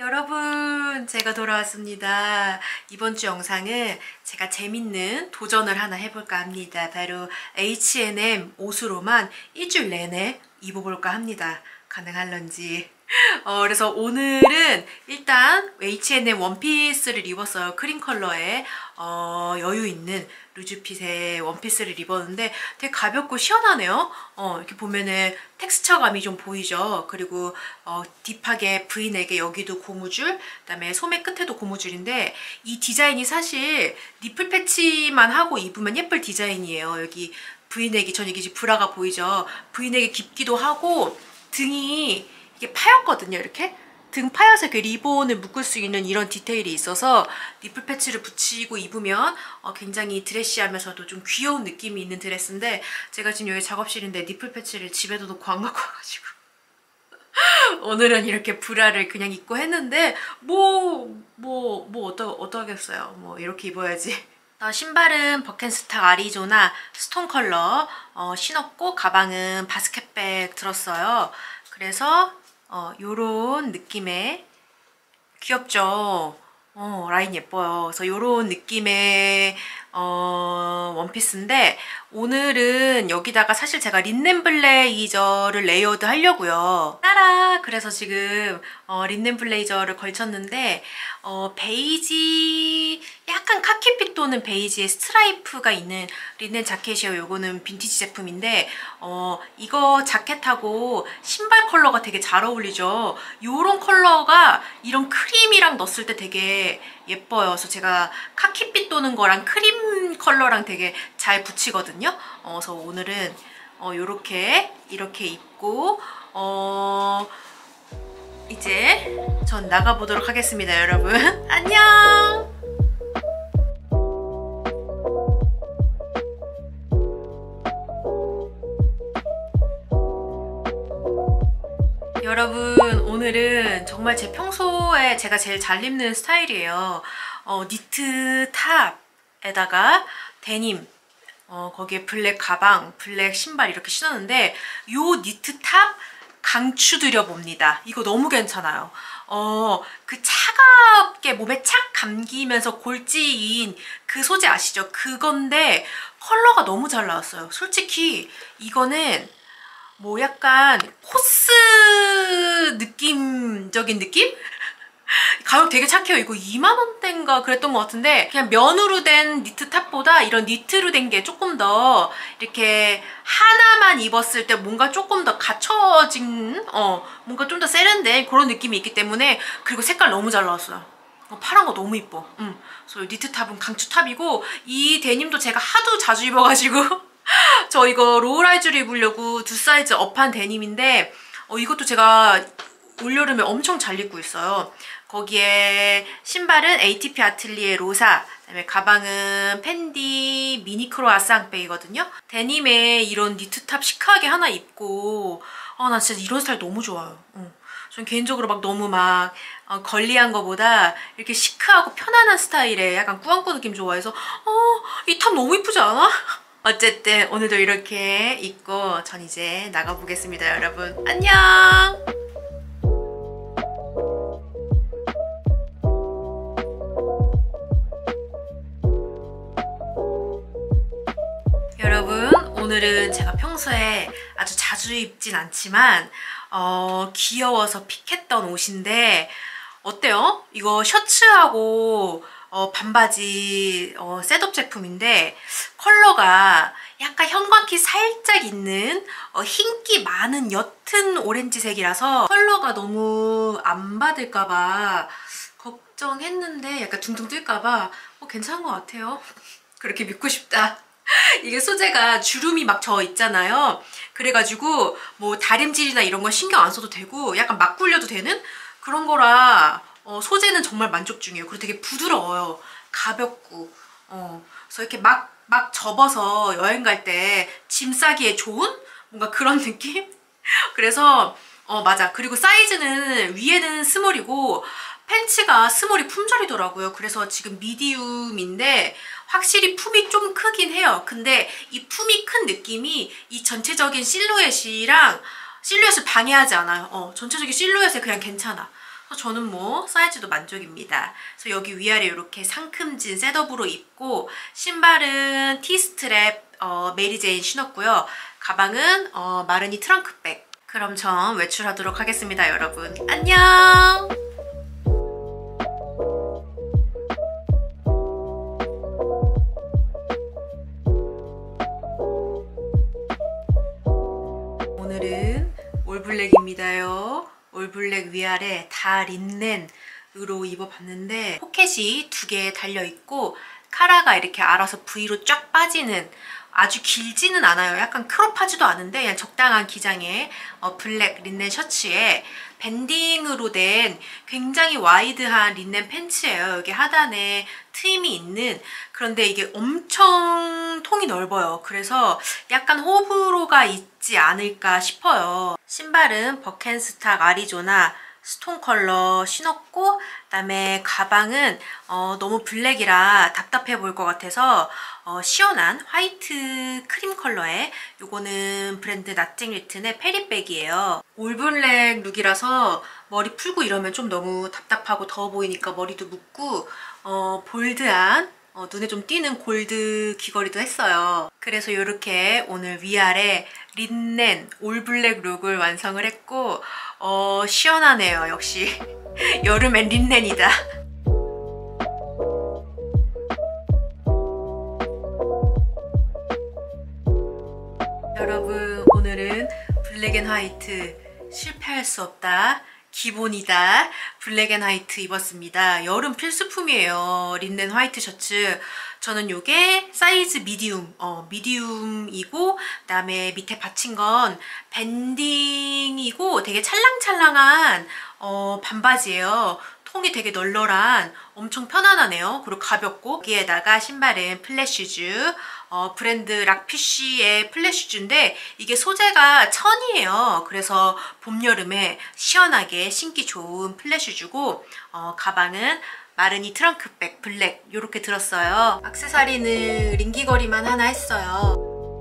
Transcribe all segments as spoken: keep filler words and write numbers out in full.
여러분, 제가 돌아왔습니다. 이번 주 영상은 제가 재밌는 도전을 하나 해볼까 합니다. 바로 에이치 앤 엠 옷으로만 일주일 내내 입어볼까 합니다. 가능할런지. 어, 그래서 오늘은 일단 에이치 앤 엠 원피스를 입었어요. 크림 컬러의 어, 여유 있는 루즈핏의 원피스를 입었는데 되게 가볍고 시원하네요. 어, 이렇게 보면은 텍스처감이 좀 보이죠. 그리고 어, 딥하게 브이넥에 여기도 고무줄, 그다음에 소매 끝에도 고무줄인데 이 디자인이 사실 니플 패치만 하고 입으면 예쁠 디자인이에요. 여기 브이넥이, 전 이게 브라가 보이죠. 브이넥이 깊기도 하고 등이 이게 파였거든요. 이렇게 등 파여서 이렇게 리본을 묶을 수 있는 이런 디테일이 있어서 니플 패치를 붙이고 입으면 어, 굉장히 드레시하면서도 좀 귀여운 느낌이 있는 드레스인데, 제가 지금 여기 작업실인데 니플 패치를 집에도 놓고 안 갖고 와가지고 오늘은 이렇게 브라를 그냥 입고 했는데 뭐 뭐 뭐 어떠 어떠하겠어요. 뭐 이렇게 입어야지. 어, 신발은 버켄스탁 아리조나 스톤 컬러 어, 신었고, 가방은 바스켓백 들었어요. 그래서 어, 요런 느낌의, 귀엽죠? 어, 라인 예뻐요. 그래서 요런 느낌의 어, 원피스인데, 오늘은 여기다가 사실 제가 린넨 블레이저를 레이어드 하려고요. 따라! 그래서 지금 어, 린넨 블레이저를 걸쳤는데 어, 베이지, 약간 카키빛 도는 베이지의 스트라이프가 있는 린넨 자켓이에요. 요거는 빈티지 제품인데 어, 이거 자켓하고 신발 컬러가 되게 잘 어울리죠. 요런 컬러가 이런 크림이랑 넣었을 때 되게 예뻐요. 그래서 제가 카키빛 도는 거랑 크림 컬러랑 되게 잘 붙이거든요. 어, 그래서 오늘은 어, 요렇게 이렇게 입고 어, 이제 전 나가보도록 하겠습니다. 여러분 안녕. 여러분, 오늘은 정말 제 평소에 제가 제일 잘 입는 스타일이에요. 어, 니트 탑에다가 데님, 어, 거기에 블랙 가방, 블랙 신발 이렇게 신었는데, 요 니트 탑 강추드려 봅니다. 이거 너무 괜찮아요. 어, 그 차갑게 몸에 착 감기면서 골지인 그 소재 아시죠? 그건데 컬러가 너무 잘 나왔어요. 솔직히 이거는 뭐 약간 코스 느낌적인 느낌? 가격 되게 착해요. 이거 이만 원대인가 그랬던 것 같은데, 그냥 면으로 된 니트 탑보다 이런 니트로 된 게 조금 더 이렇게 하나만 입었을 때 뭔가 조금 더 갖춰진, 어 뭔가 좀 더 세련된 그런 느낌이 있기 때문에. 그리고 색깔 너무 잘 나왔어요. 어, 파란 거 너무 이뻐. 음. 그래서 니트 탑은 강추 탑이고, 이 데님도 제가 하도 자주 입어가지고 저 이거 로우라이즈를 입으려고 두 사이즈 업한 데님인데 어, 이것도 제가 올여름에 엄청 잘 입고 있어요. 거기에 신발은 에이티피 아틀리에 로사, 그다음에 가방은 펜디 미니 크로아상백이거든요. 데님에 이런 니트탑 시크하게 하나 입고, 아, 나 진짜 이런 스타일 너무 좋아요. 응. 전 개인적으로 막 너무 막 어, 걸리한 거보다 이렇게 시크하고 편안한 스타일의 약간 꾸안꾸 느낌 좋아해서 어, 이 탑 너무 이쁘지 않아? 어쨌든 오늘도 이렇게 입고 전 이제 나가보겠습니다. 여러분 안녕. 여러분, 오늘은 제가 평소에 아주 자주 입진 않지만 어, 귀여워서 픽했던 옷인데 어때요? 이거 셔츠하고 어, 반바지 어, 셋업 제품인데 컬러가 약간 형광기 살짝 있는 어, 흰기 많은 옅은 오렌지색이라서 컬러가 너무 안 받을까봐 걱정했는데, 약간 둥둥 뜰까봐 어, 괜찮은 것 같아요. 그렇게 믿고 싶다. 이게 소재가 주름이 막 져 있잖아요. 그래가지고 뭐 다림질이나 이런 거 신경 안 써도 되고 약간 막 굴려도 되는 그런 거라 어, 소재는 정말 만족 중이에요. 그리고 되게 부드러워요. 가볍고 어, 그래서 이렇게 막, 막 접어서 여행 갈 때 짐 싸기에 좋은 뭔가 그런 느낌? 그래서 어 맞아. 그리고 사이즈는 위에는 스몰이고 팬츠가 스몰이 품절이더라고요. 그래서 지금 미디움인데 확실히 품이 좀 크긴 해요. 근데 이 품이 큰 느낌이 이 전체적인 실루엣이랑 실루엣을 방해하지 않아요. 어, 전체적인 실루엣에 그냥 괜찮아. 저는 뭐 사이즈도 만족입니다. 그래서 여기 위아래 이렇게 상큼진 셋업으로 입고 신발은 T스트랩 어, 메리제인 신었고요. 가방은 어, 마르니 트렁크백. 그럼 전 외출하도록 하겠습니다, 여러분. 안녕! 오늘은 올블랙입니다요. 올블랙 위아래 다 린넨으로 입어봤는데 포켓이 두 개 달려있고 카라가 이렇게 알아서 V로 쫙 빠지는 아주 길지는 않아요. 약간 크롭하지도 않은데 그냥 적당한 기장의 어, 블랙 린넨 셔츠에 밴딩으로 된 굉장히 와이드한 린넨 팬츠예요. 여기 하단에 트임이 있는. 그런데 이게 엄청 통이 넓어요. 그래서 약간 호불호가 있지 않을까 싶어요. 신발은 버켄스탁 아리조나 스톤 컬러 신었고, 그다음에 가방은 어, 너무 블랙이라 답답해 보일 것 같아서 어, 시원한 화이트 크림 컬러에, 요거는 브랜드 나띵 리튼의 페리백이에요. 올블랙 룩이라서 머리 풀고 이러면 좀 너무 답답하고 더워 보이니까 머리도 묶고 어, 볼드한 어, 눈에 좀 띄는 골드 귀걸이도 했어요. 그래서 이렇게 오늘 위아래 린넨 올블랙 룩을 완성을 했고 어, 시원하네요. 역시 여름엔 린넨이다. 여러분, 오늘은 블랙 앤 화이트 실패할 수 없다, 기본이다 블랙 앤 화이트 입었습니다. 여름 필수품이에요. 린넨 화이트 셔츠. 저는 요게 사이즈 미디움, 어, 미디움이고, 그 다음에 밑에 받친 건 밴딩이고 되게 찰랑찰랑한 어, 반바지예요. 통이 되게 널널한, 엄청 편안하네요. 그리고 가볍고, 여기에다가 신발은 플랫슈즈, 어, 브랜드 락피쉬의 플랫슈즈인데 이게 소재가 천이에요. 그래서 봄, 여름에 시원하게 신기 좋은 플랫슈즈고, 어, 가방은 마르니 트렁크백 블랙 이렇게 들었어요. 액세서리는 링귀걸이만 하나 했어요.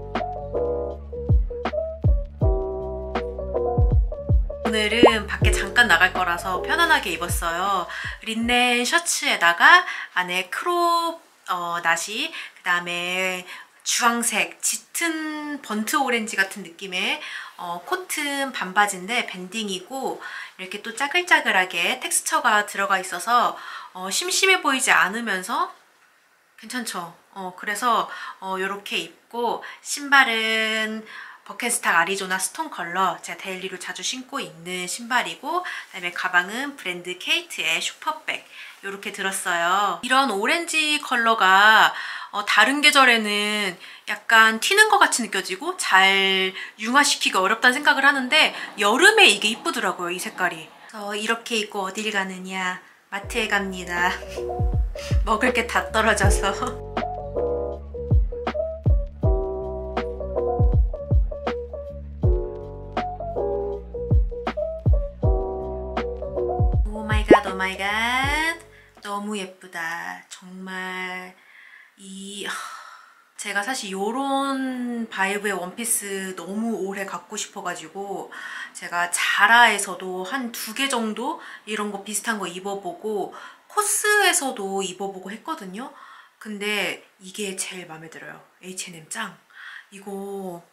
오늘은 밖에 잠깐 나갈 거라서 편안하게 입었어요. 린넨 셔츠에다가 안에 크롭 어, 나시, 그 다음에 주황색 짙은 번트 오렌지 같은 느낌의 어, 코튼 반바지인데 밴딩이고 이렇게 또 짜글짜글하게 텍스처가 들어가 있어서 어, 심심해 보이지 않으면서 괜찮죠? 어, 그래서 어, 이렇게 입고, 신발은 버켄스탁 아리조나 스톤 컬러, 제가 데일리로 자주 신고 있는 신발이고, 그다음에 가방은 브랜드 케이트의 슈퍼백 이렇게 들었어요. 이런 오렌지 컬러가 어, 다른 계절에는 약간 튀는 것 같이 느껴지고 잘 융화시키기 어렵다는 생각을 하는데 여름에 이게 이쁘더라고요, 이 색깔이. 그래서 이렇게 입고 어딜 가느냐, 마트에 갑니다. 먹을 게 다 떨어져서. 오마이갓 오마이갓, 너무 예쁘다. 정말 이 제가 사실 요런 바이브의 원피스 너무 오래 갖고 싶어가지고 제가 자라에서도 한 두 개 정도 이런 거 비슷한 거 입어보고 코스에서도 입어보고 했거든요. 근데 이게 제일 마음에 들어요. 에이치 앤 엠 짱. 이거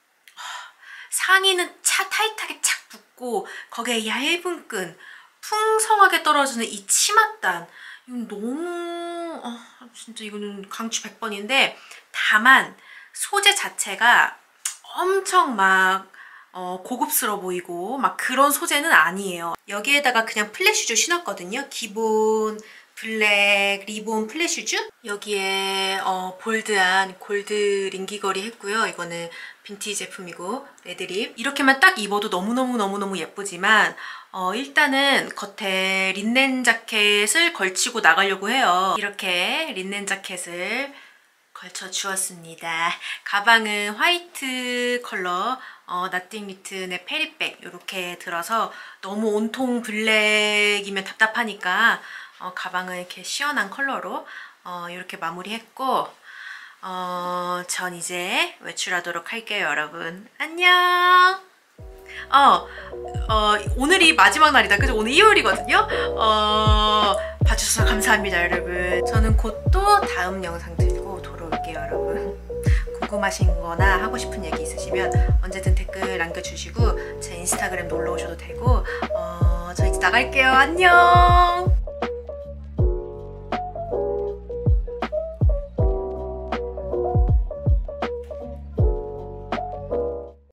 상의는 차 타이트하게 착 붙고 거기에 얇은 끈, 풍성하게 떨어지는 이 치맛단, 이건 너무 어, 진짜 이거는 강추 백 번인데, 다만 소재 자체가 엄청 막 어, 고급스러워 보이고 막 그런 소재는 아니에요. 여기에다가 그냥 플랫슈즈 신었거든요. 기본 블랙 리본 플랫슈즈, 여기에 어, 볼드한 골드 링귀걸이 했고요. 이거는 빈티지 제품이고 레드립. 이렇게만 딱 입어도 너무너무너무너무 예쁘지만 어, 일단은 겉에 린넨 자켓을 걸치고 나가려고 해요. 이렇게 린넨 자켓을 걸쳐 주었습니다. 가방은 화이트 컬러 어, 나띵 리튼의 페리백 이렇게 들어서 너무 온통 블랙이면 답답하니까 어, 가방은 이렇게 시원한 컬러로 어, 이렇게 마무리했고, 어, 전 이제 외출하도록 할게요, 여러분. 안녕! 어, 어, 오늘이 마지막 날이다. 그죠? 오늘 일요일이거든요. 어, 봐주셔서 감사합니다, 여러분. 저는 곧 또 다음 영상 들고 돌아올게요, 여러분. 궁금하신 거나 하고 싶은 얘기 있으시면 언제든 댓글 남겨주시고 제 인스타그램 놀러 오셔도 되고, 어, 저 이제 나갈게요. 안녕!